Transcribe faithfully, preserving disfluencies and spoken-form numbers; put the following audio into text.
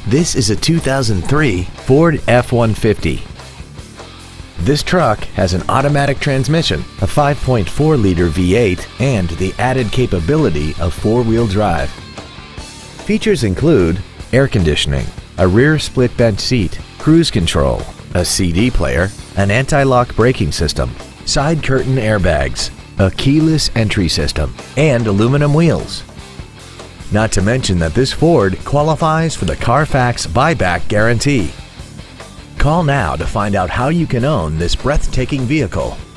This is a two thousand three Ford F one fifty. This truck has an automatic transmission, a five point four liter V eight, and the added capability of four-wheel drive. Features include air conditioning, a rear split bench seat, cruise control, a C D player, an anti-lock braking system, side curtain airbags, a keyless entry system, and aluminum wheels. Not to mention that this Ford qualifies for the Carfax buyback guarantee. Call now to find out how you can own this breathtaking vehicle.